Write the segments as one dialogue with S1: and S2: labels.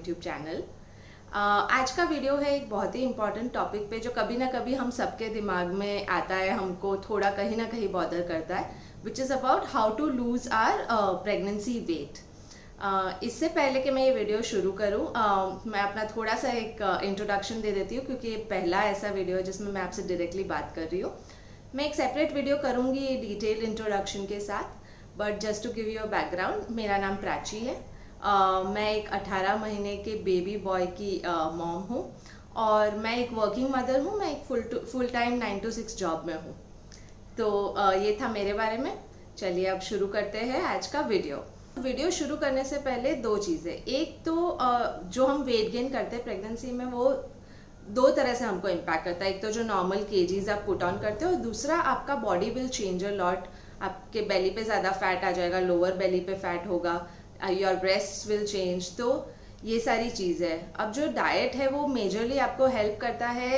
S1: YouTube channel. आज का video है एक बहुत ही इम्पॉर्टेंट टॉपिक पे जो कभी ना कभी हम सबके दिमाग में आता है, हमको थोड़ा कहीं ना कहीं बॉदर करता है, which is about how to lose our pregnancy weight. इससे पहले कि मैं ये वीडियो शुरू करूं, मैं अपना थोड़ा सा एक इंट्रोडक्शन दे देती हूँ, क्योंकि ये पहला ऐसा वीडियो है जिसमें मैं आपसे डायरेक्टली बात कर रही हूँ। मैं एक सेपरेट वीडियो करूँगी डिटेल इंट्रोडक्शन के साथ, but just to give you a background, मेरा नाम प्राची है। मैं एक 18 महीने के बेबी बॉय की मॉम हूँ और मैं एक वर्किंग मदर हूँ। मैं एक फुल टाइम 9 to 6 जॉब में हूँ। तो ये था मेरे बारे में। चलिए अब शुरू करते हैं आज का वीडियो शुरू करने से पहले दो चीज़ें। एक तो जो हम वेट गेन करते हैं प्रेगनेंसी में, वो दो तरह से हमको इम्पैक्ट करता है। एक तो जो नॉर्मल केजीज आप पुट ऑन करते हो, और दूसरा आपका body will change a lot. आपके बेली पे ज़्यादा फैट आ जाएगा, लोअर बेली पे फैट होगा, योर ब्रेस्ट्स विल चेंज। तो ये सारी चीज़ है। अब जो डाइट है वो मेजरली आपको हेल्प करता है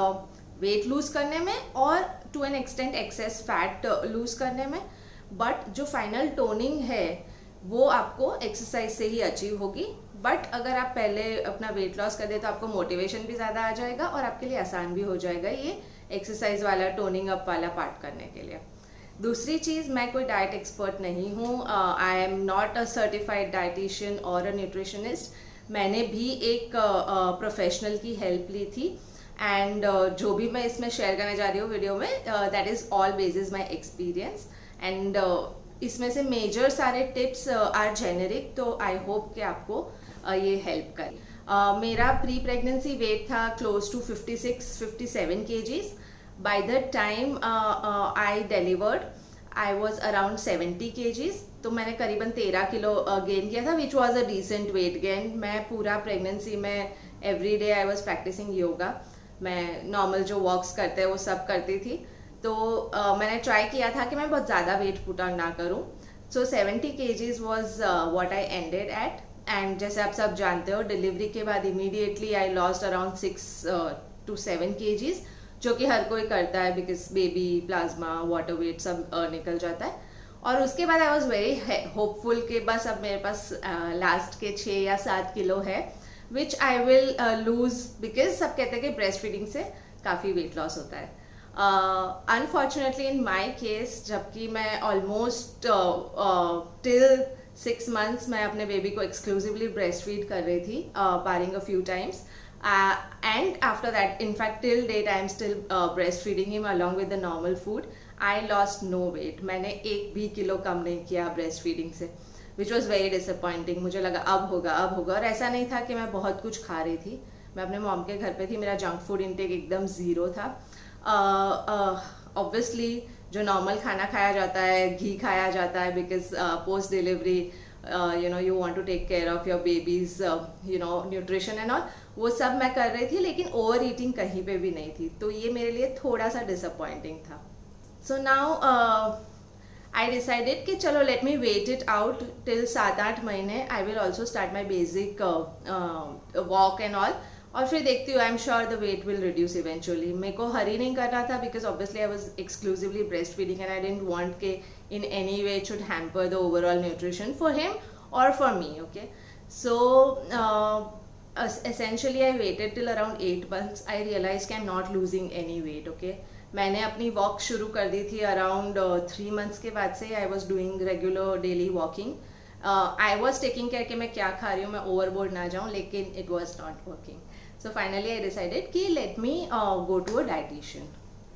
S1: वेट लूज करने में और to an extent excess fat lose करने में, बट जो फाइनल टोनिंग है वो आपको एक्सरसाइज से ही अचीव होगी। बट अगर आप पहले अपना वेट लॉस कर दे तो आपको मोटिवेशन भी ज़्यादा आ जाएगा और आपके लिए आसान भी हो जाएगा ये एक्सरसाइज वाला, टोनिंग अप वाला पार्ट करने के लिए। दूसरी चीज़, मैं कोई डाइट एक्सपर्ट नहीं हूँ। I am not a certified dietitian और अ न्यूट्रिशनिस्ट। मैंने भी एक प्रोफेशनल की हेल्प ली थी, एंड जो भी मैं इसमें शेयर करने जा रही हूँ वीडियो में, that is all basis my experience. And इसमें से मेजर सारे टिप्स आर जेनेरिक, तो आई होप कि आपको ये हेल्प करे। मेरा प्री प्रेगनेंसी वेट था close to 56-57 kgs. By the time I delivered, I was around 70 kgs. तो मैंने करीबन 13 किलो गेन किया था, which was a decent weight gain. मैं पूरा प्रेगनेंसी में every day I was practising yoga. मैं नॉर्मल जो वॉक्स करते हैं वो सब करती थी। तो मैंने ट्राई किया था कि मैं बहुत ज़्यादा वेट पुट ऑन ना करूँ। So 70 kgs was what I ended at. And जैसे आप सब जानते हो, डिलीवरी के बाद immediately I lost around 6 to 7 kgs, जो कि हर कोई करता है, because baby plasma water weight सब निकल जाता है। और उसके बाद आई वॉज वेरी होपफुल कि बस अब मेरे पास लास्ट के 6 या 7 किलो है, which I will lose, because सब कहते हैं कि ब्रेस्ट फीडिंग से काफ़ी वेट लॉस होता है। अनफॉर्चुनेटली इन माई केस, जबकि मैं ऑलमोस्ट टिल 6 months मैं अपने बेबी को एक्सक्लूसिवली ब्रेस्ट फीड कर रही थी, barring a few times, and after that, in fact till date I am still breastfeeding him along with the normal food. I lost no weight. मैंने एक भी kilo कम नहीं किया breast feeding से, which was very disappointing. मुझे लगा अब होगा। और ऐसा नहीं था कि मैं बहुत कुछ खा रही थी। मैं अपने मॉम के घर पे थी, मेरा जंक फूड इंटेक एकदम ज़ीरो था। ऑब्वियसली जो नॉर्मल खाना खाया जाता है, घी खाया जाता है, because post delivery you want to take care of your baby's nutrition and all, वो सब मैं कर रही थी, लेकिन ओवर ईटिंग कहीं पे भी नहीं थी। तो ये मेरे लिए थोड़ा सा डिसअपॉइंटिंग था। सो नाउ आई डिसाइडेड कि चलो let me wait it out till 7-8 महीने। I will also start my basic walk and all, और फिर देखती हूँ, I am sure the weight will reduce eventually. मेरे को हरी नहीं करना था, because obviously I was exclusively breast feeding and I didn't want के in any way it should hamper the overall nutrition for him or for me. Okay, so essentially I waited till around 8 months. I realized कि I'm not losing any weight. Okay, मैंने अपनी walk शुरू कर दी थी around 3 months के बाद से। I was doing regular daily walking. I was taking care कि मैं क्या खा रही हूँ, मैं overboard ना जाऊँ, लेकिन it was not working. So finally I decided कि let me go to a dietitian.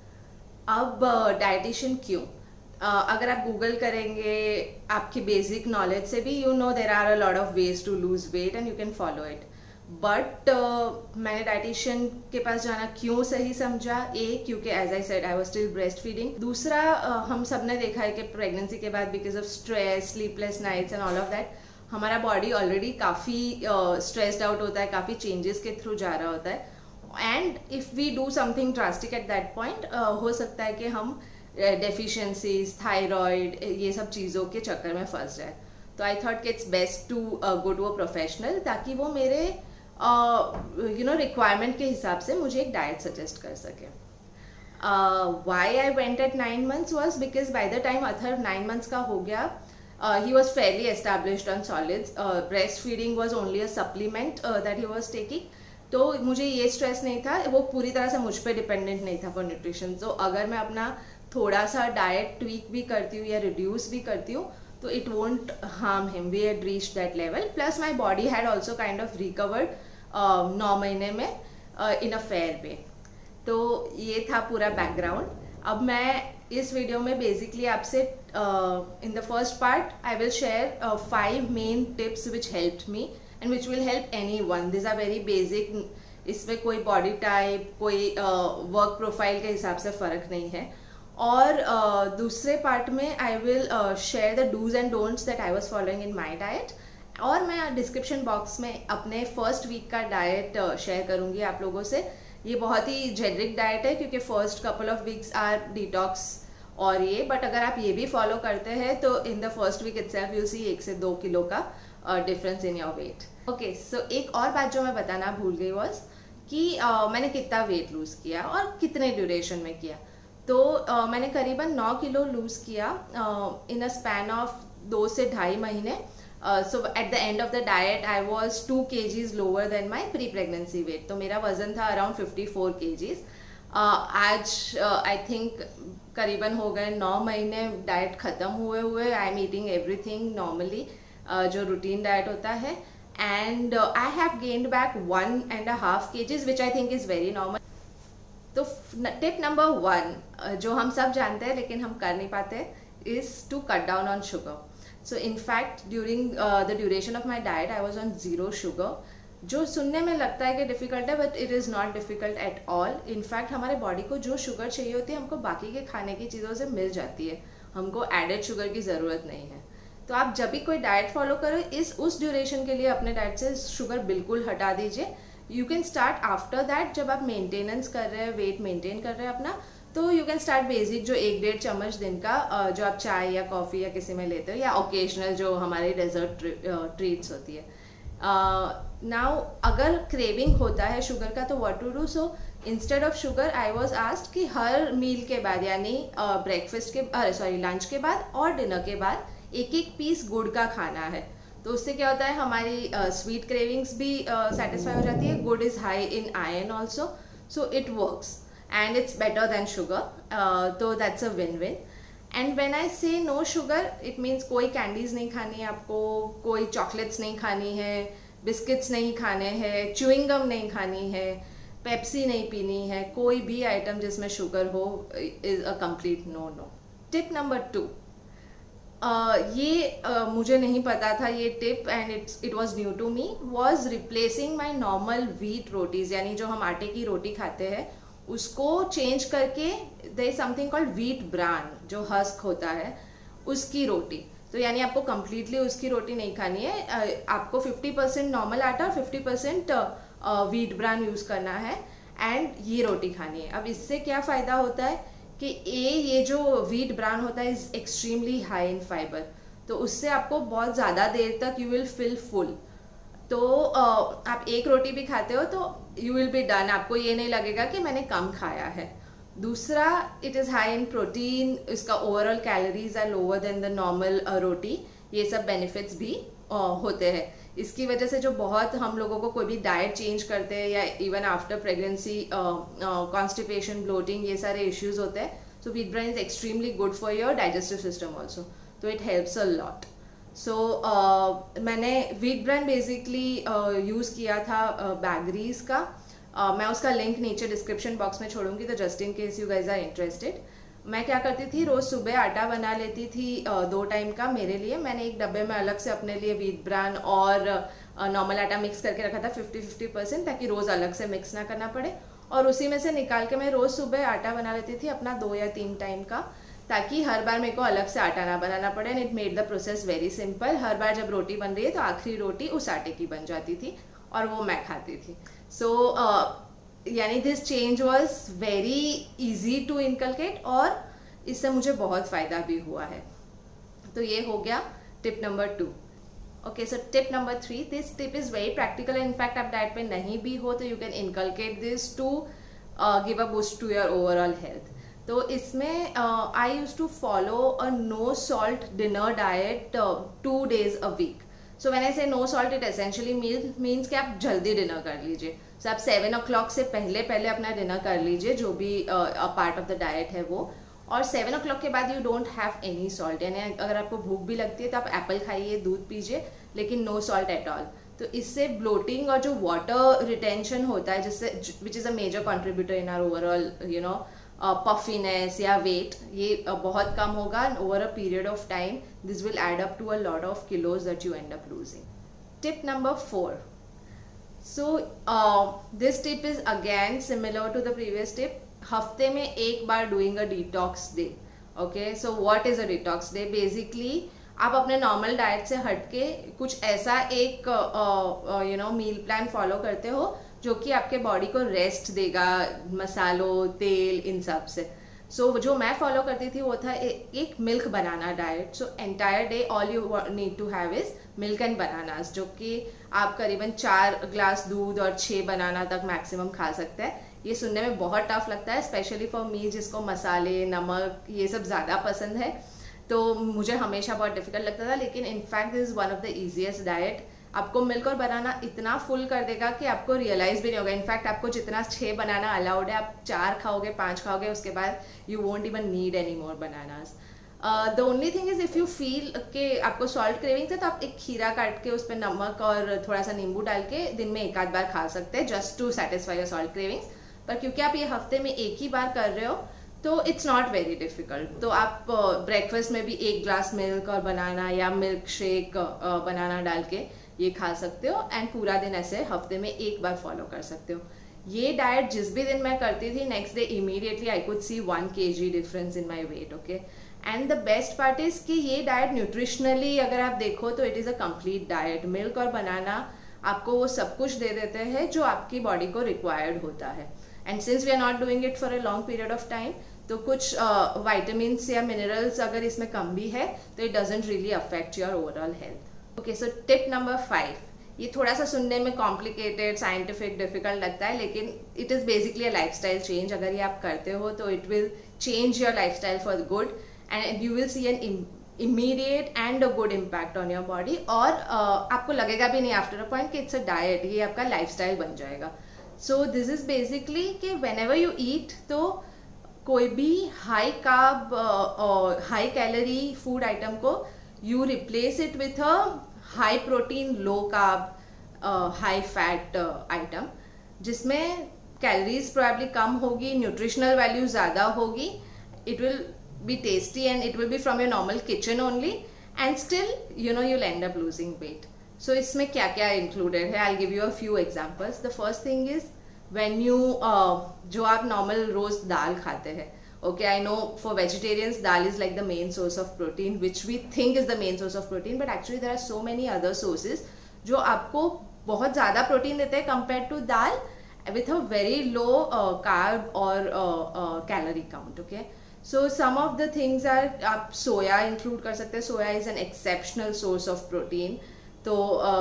S1: अब dietitian क्यों? अगर आप गूगल करेंगे आपकी बेसिक नॉलेज से भी, you know there are a lot of ways to lose weight and you can follow it. But मैंने डाइटिशियन के पास जाना क्यों सही समझा? क्योंकि as I said I was still breast feeding. दूसरा, हम सब ने देखा है कि प्रेगनेंसी के बाद because of stress, sleepless nights and all of that, हमारा बॉडी ऑलरेडी काफ़ी स्ट्रेस्ड आउट होता है, काफ़ी चेंजेस के थ्रू जा रहा होता है। And if we do something drastic at that point, हो सकता है कि हम डेफिशिएंसीज, थायराइड, ये सब चीज़ों के चक्कर में फंस जाए। तो आई थॉट कि it's best to go to a professional, ताकि वो मेरे रिक्वायरमेंट के हिसाब से मुझे एक डाइट सजेस्ट कर सके। Why I went at 9 months was because by the time after 9 months का हो गया, he was fairly established on solids. Breastfeeding was only a supplement that he was taking. तो मुझे ये स्ट्रेस नहीं था, वो पूरी तरह से मुझ पे डिपेंडेंट नहीं था फॉर न्यूट्रिशन. तो अगर मैं अपना थोड़ा सा डाइट ट्वीक भी करती हूँ या रिड्यूस भी करती हूँ तो it won't harm him. We had reached that level. Plus my body had also kind of recovered 9 महीने में इन अ फेयर वे. तो ये था पूरा बैकग्राउंड. अब मैं इस वीडियो में बेसिकली आपसे in the first part I will share 5 main tips which helped me and which will help anyone. This are very basic. इसमें कोई बॉडी टाइप, कोई वर्क प्रोफाइल के हिसाब से फ़र्क नहीं है. और दूसरे पार्ट में I will share the dos and don'ts that I was following in my diet. और मैं डिस्क्रिप्शन बॉक्स में अपने फर्स्ट वीक का डाइट शेयर करूँगी आप लोगों से. ये बहुत ही जेनरिक डाइट है क्योंकि first couple of weeks are detox और ये, बट अगर आप ये भी फॉलो करते हैं तो in the first week itself you see 1 से 2 किलो का difference in your weight. Okay, so एक और बात जो मैं बताना भूल गई वॉज कि मैंने कितना वेट लूज किया और कितने ड्यूरेशन में किया. तो मैंने करीबन 9 किलो लूज किया इन अ स्पैन ऑफ 2 से 2.5 महीने. So at the end of the diet I was 2 kgs lower than my pre-pregnancy weight. तो मेरा वजन था around 54 kgs. आज I think करीबन हो गए 9 महीने डाइट ख़त्म हुए I am eating everything normally, जो रूटीन डाइट होता है. And I have gained back 1.5 kgs which I think is very normal. तो टिप नंबर 1 जो हम सब जानते हैं लेकिन हम कर नहीं पाते is to cut down on sugar. So in fact during the duration of my diet I was on 0 sugar. जो सुनने में लगता है कि डिफ़िकल्ट है but it is not difficult at all. In fact हमारे बॉडी को जो शुगर चाहिए होती है हमको बाकी के खाने की चीज़ों से मिल जाती है. हमको एडेड शुगर की ज़रूरत नहीं है. तो आप जब भी कोई डाइट फॉलो करो उस ड्यूरेशन के लिए अपने डाइट से शुगर बिल्कुल हटा दीजिए. You can start after that. जब आप मेंटेनेंस कर रहे हैं, वेट मेंटेन कर रहे हैं अपना, तो यू कैन स्टार्ट बेसिक जो 1-1.5 चम्मच दिन का जो आप चाय या कॉफ़ी या किसी में लेते हो, या ओकेजनल जो हमारी डेजर्ट ट्रीट्स होती है. नाउ अगर क्रेविंग होता है शुगर का तो what to do. So instead of sugar I was asked कि हर मील के बाद यानी ब्रेकफास्ट के लंच के बाद और डिनर के बाद 1-1 पीस गुड़ का खाना है. तो उससे क्या होता है हमारी स्वीट क्रेविंग्स भी सेटिस्फाई हो जाती है. Gur is high in iron also, so it works and it's better than sugar. So that's a win-win. And when I say no sugar, it means कोई कैंडीज नहीं खानी है आपको, कोई चॉकलेट्स नहीं खानी है, बिस्किट्स नहीं खाने हैं, च्यूइंग गम नहीं खानी है, पेप्सी नहीं पीनी है. कोई भी आइटम जिसमें शुगर हो is a complete no. Tip number 2, ये मुझे नहीं पता था ये tip and it was new to me, was replacing my normal wheat rotis. यानी जो हम आटे की रोटी खाते हैं उसको चेंज करके there is something called wheat bran, जो हस्क होता है उसकी रोटी. तो यानी आपको कम्प्लीटली उसकी रोटी नहीं खानी है. आपको 50% नॉर्मल आटा और 50% व्हीट ब्रान यूज़ करना है एंड ये रोटी खानी है. अब इससे क्या फ़ायदा होता है कि ये जो व्हीट ब्रान होता है is extremely high in fibre. तो उससे आपको बहुत ज़्यादा देर तक यू विल फील फुल. तो आप एक रोटी भी खाते हो तो यू विल बी डन. आपको ये नहीं लगेगा कि मैंने कम खाया है. दूसरा, it is high in protein. इसका overall calories are lower than the normal roti. ये सब बेनिफिट्स भी होते हैं. इसकी वजह से जो बहुत हम लोगों को कोई भी डाइट चेंज करते हैं या even after pregnancy constipation, bloating, ये सारे इश्यूज होते हैं. So wheat bran is extremely good for your digestive system also. तो it helps a lot. So मैंने व्हीट ब्रान बेसिकली यूज़ किया था बैगरीज का. मैं उसका लिंक नीचे डिस्क्रिप्शन बॉक्स में छोड़ूंगी तो just in case you guys are interested. मैं क्या करती थी, रोज़ सुबह आटा बना लेती थी 2 टाइम का मेरे लिए. मैंने एक डब्बे में अलग से अपने लिए व्हीट ब्रान और नॉर्मल आटा मिक्स करके रखा था 50-50%, ताकि रोज़ अलग से मिक्स ना करना पड़े. और उसी में से निकाल के मैं रोज़ सुबह आटा बना लेती थी अपना 2 या 3 टाइम का, ताकि हर बार मेरे को अलग से आटा ना बनाना पड़े. And it made the process very simple. हर बार जब रोटी बन रही है तो आखिरी रोटी उस आटे की बन जाती थी और वो मैं खाती थी. सो यानी this change was very easy to inculcate और इससे मुझे बहुत फ़ायदा भी हुआ है. तो ये हो गया tip number 2. Okay, so tip number 3, this tip is very practical. In fact आप डाइट पे नहीं भी हो तो you can inculcate this to give a boost to your overall health. तो इसमें I used to follow a no salt dinner diet 2 days a week. So when I say no salt it essentially means कि आप जल्दी dinner कर लीजिए. सो आप 7 o'clock से पहले अपना डिनर कर लीजिए, जो भी पार्ट ऑफ द डाइट है वो. और 7 o'clock के बाद you don't have any salt. यानी अगर आपको भूख भी लगती है तो आप एप्पल खाइए, दूध पीजिए, लेकिन नो सॉल्ट एट ऑल. तो इससे ब्लोटिंग और जो वाटर रिटेंशन होता है, जिससे which is a major contributor in our overall puffiness या वेट, ये बहुत कम होगा. Over a period of time this will add up to a lot of kilos that you end up losing. Tip number 4. So this tip is again similar to the previous tip. हफ्ते में एक बार doing a detox day. Okay, so what is a detox day? Basically आप अपने normal diet से हटके कुछ ऐसा एक मील प्लान फॉलो करते हो जो कि आपके बॉडी को रेस्ट देगा मसालों, तेल, इन सब से. सो जो मैं फॉलो करती थी वो था एक milk banana diet. So entire day all you need to have is milk and bananas, जो कि आप करीबन 4 ग्लास दूध और 6 बनाना तक मैक्सिमम खा सकते हैं. ये सुनने में बहुत टफ लगता है, स्पेशली फॉर मी जिसको मसाले, नमक ये सब ज़्यादा पसंद है. तो मुझे हमेशा बहुत डिफिकल्ट लगता था, लेकिन in fact this is one of the easiest diet. आपको मिल्क और बनाना इतना फुल कर देगा कि आपको रियलाइज भी नहीं होगा. इनफैक्ट आपको जितना 6 बनाना अलाउड है, आप 4 खाओगे, 5 खाओगे, उसके बाद you won't even need any more bananas. The only thing is if you feel कि आपको सॉल्ट क्रेविंग्स है तो आप एक खीरा काट के उस पर नमक और थोड़ा सा नींबू डाल के दिन में एक आध बार खा सकते हैं, just to satisfy your salt cravings. पर क्योंकि आप ये हफ्ते में एक ही बार कर रहे हो तो इट्स नॉट वेरी डिफिकल्ट. तो आप ब्रेकफास्ट में भी 1 ग्लास मिल्क और बनाना या मिल्क शेक बनाना डाल के ये खा सकते हो, एंड पूरा दिन ऐसे हफ्ते में एक बार फॉलो कर सकते हो. ये डाइट जिस भी दिन मैं करती थी, next day immediately I could see 1 kg difference in my weight. Okay, and the best part is कि ये डाइट न्यूट्रिशनली अगर आप देखो तो it is a complete diet. Milk और बनाना आपको वो सब कुछ दे देते हैं जो आपकी बॉडी को रिक्वायर्ड होता है. And since we are not doing it for a long period of time, तो कुछ वाइटामिन्स या मिनरल्स अगर इसमें कम भी है तो it doesn't really affect your overall health. Okay, so tip number 5. ये थोड़ा सा सुनने में कॉम्प्लिकेटेड, साइंटिफिक, डिफिकल्ट लगता है, लेकिन it is basically a lifestyle change. अगर ये आप करते हो तो it will change your lifestyle for good, and you will see an immediate and a good impact on your body. और आपको लगेगा भी नहीं आफ्टर अ पॉइंट कि इट्स अ डाइट, ये आपका लाइफस्टाइल बन जाएगा. सो दिस इज बेसिकली कि वेन एवर यू ईट, तो कोई भी high carb high calorie food item को you replace it with a high protein, low carb, high fat item, जिसमें कैलोरीज प्रोबेबली कम होगी, न्यूट्रिशनल वैल्यू ज़्यादा होगी, it will be tasty and it will be from your normal kitchen only, and still you'll end up losing weight. So इसमें क्या क्या included है? I'll give you a few examples. The first thing is when you जो आप normal रोज दाल खाते हैं. Okay, I know for vegetarians dal is like the main source of protein, which we think is the main source of protein, but actually there are so many other sources जो आपको बहुत ज़्यादा protein देते हैं compared to dal with a very low carb or calorie count. Okay, so some of the things are आप सोया include कर सकते हैं. Soya is an exceptional source of protein. तो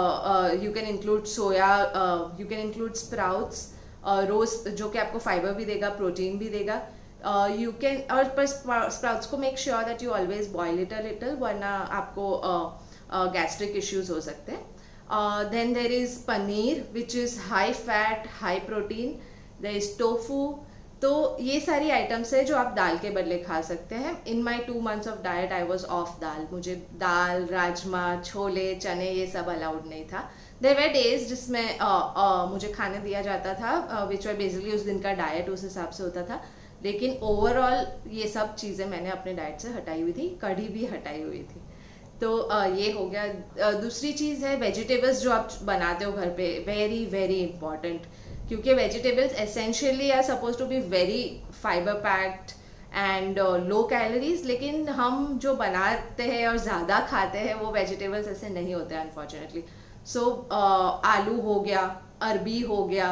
S1: you can include soya, you can include sprouts, roast जो कि आपको fibre भी देगा, प्रोटीन भी देगा. You can, और पर स्प्राउट्स को make sure that you always boil it a little, वरना आपको गैस्ट्रिक इश्यूज हो सकते हैं. Then there is paneer which is high fat, high protein. There is tofu. तो ये सारी आइटम्स है जो आप दाल के बदले खा सकते हैं. In my 2 months of diet I was off dal. मुझे दाल, राजमा, छोले, चने ये सब अलाउड नहीं था. देयर वर डेज जिसमें मुझे खाने दिया जाता था, विच वर बेसिकली उस दिन का डाइट उस हिसाब से होता था. लेकिन ओवरऑल ये सब चीज़ें मैंने अपने डाइट से हटाई हुई थी. कढ़ी भी हटाई हुई थी. तो ये हो गया. दूसरी चीज़ है वेजिटेबल्स जो आप बनाते हो घर पे. वेरी वेरी इंपॉर्टेंट, क्योंकि vegetables essentially are suppose to be very fibre packed and low calories, लेकिन हम जो बनाते हैं और ज़्यादा खाते हैं वो वेजिटेबल्स ऐसे नहीं होते हैं अनफॉर्चुनेटली. सो आलू हो गया, अरबी हो गया,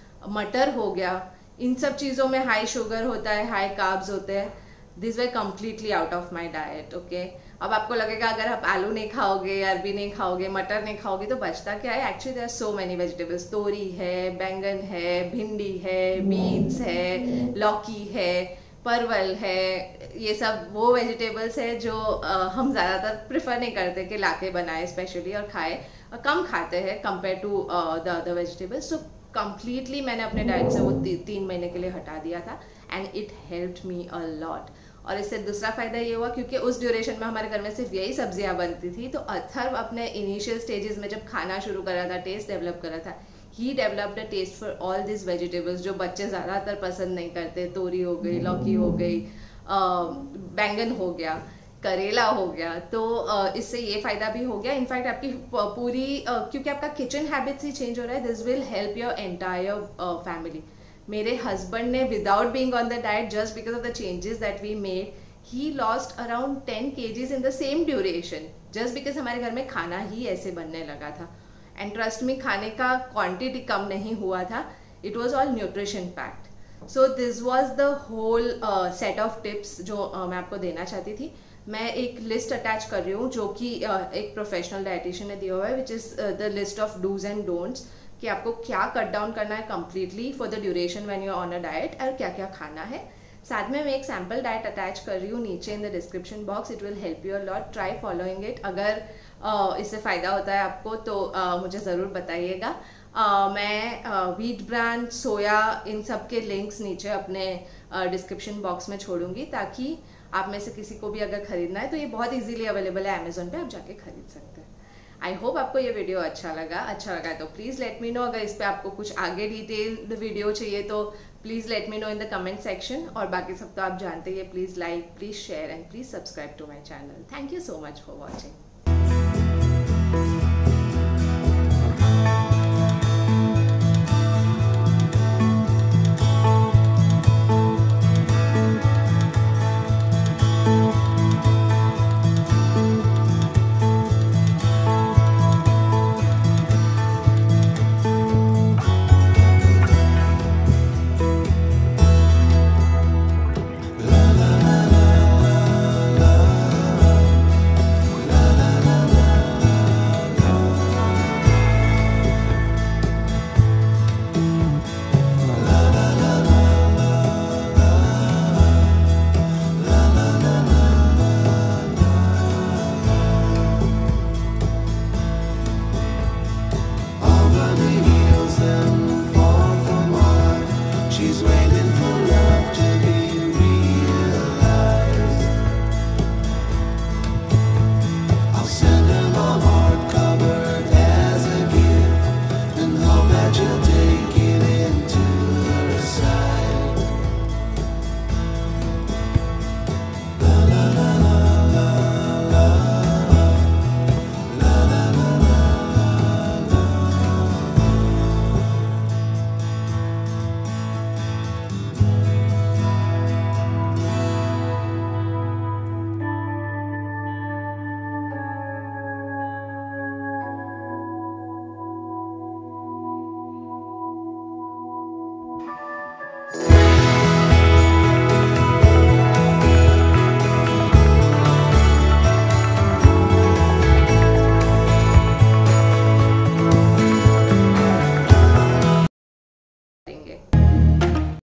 S1: मटर हो गया, इन सब चीज़ों में हाई शुगर होता है, हाई कार्ब्स होते हैं. This way completely out of my diet. Okay, अब आपको लगेगा अगर आप आलू नहीं खाओगे, अरबी नहीं खाओगे, मटर नहीं खाओगे तो बचता क्या है? Actually there are so many vegetables. तोरी है, बैंगन है, भिंडी है, बीन्स है, लौकी है, परवल है, ये सब वो वेजिटेबल्स है जो हम ज़्यादातर प्रेफर नहीं करते कि लाके बनाए स्पेशली और खाए, कम खाते हैं compare to the other vegetables. So completely मैंने अपने डाइट से वो 3 महीने के लिए हटा दिया था and it helped me a lot. और इससे दूसरा फ़ायदा ये हुआ क्योंकि उस ड्यूरेशन में हमारे घर में सिर्फ यही सब्जियां बनती थी, तो अथर्व अपने इनिशियल स्टेजेस में जब खाना शुरू कर रहा था, टेस्ट डेवलप कर रहा था, he developed a taste for all this vegetables जो बच्चे ज़्यादातर पसंद नहीं करते। तोरी हो गई, लौकी हो गई, बैंगन हो गया, करेला हो गया। तो इससे ये फ़ायदा भी हो गया। इनफैक्ट आपकी पूरी क्योंकि आपका किचन हैबिट्स ही चेंज हो रहा है, this will help your entire family. मेरे हस्बैंड ने without being on the diet, just because of the changes that we made, he lost around 10 kgs in the same duration, just because हमारे घर में खाना ही ऐसे बनने लगा था। एंड ट्रस्ट में खाने का क्वांटिटी कम नहीं हुआ था, it was all nutrition packed. So this was the whole set of tips जो मैं आपको देना चाहती थी। मैं एक लिस्ट अटैच कर रही हूँ जो कि एक प्रोफेशनल डाइटिशियन ने दिया हुआ है, which is the list of dos and don'ts, कि आपको क्या कट डाउन करना है completely for the duration when you are on a diet, और क्या क्या खाना है। साथ में मैं एक सैम्पल डाइट अटैच कर रही हूँ नीचे in the description box, it will help you a lot, try following it. अगर इससे फ़ायदा होता है आपको तो मुझे ज़रूर बताइएगा। मैं व्हीट ब्रान, सोया, इन सब के लिंक्स नीचे अपने डिस्क्रिप्शन बॉक्स में छोड़ूंगी, ताकि आप में से किसी को भी अगर खरीदना है तो ये बहुत इजीली अवेलेबल है अमेजोन पे, आप जाके खरीद सकते हैं। आई होप आपको ये वीडियो अच्छा लगा तो प्लीज़ लेट मी नो। अगर इस पर आपको कुछ आगे डिटेल्ड वीडियो चाहिए तो please let me know in the comment section. और बाकी सब तो आप जानते ही, please like, please share and please subscribe to my channel. Thank you so much for watching.